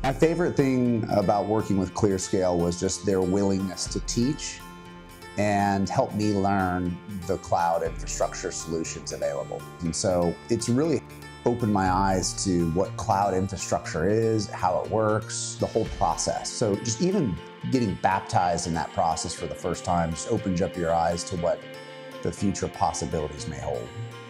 My favorite thing about working with ClearScale was just their willingness to teach and help me learn the cloud infrastructure solutions available. And so it's really opened my eyes to what cloud infrastructure is, how it works, the whole process. So just even getting baptized in that process for the first time just opens up your eyes to what the future possibilities may hold.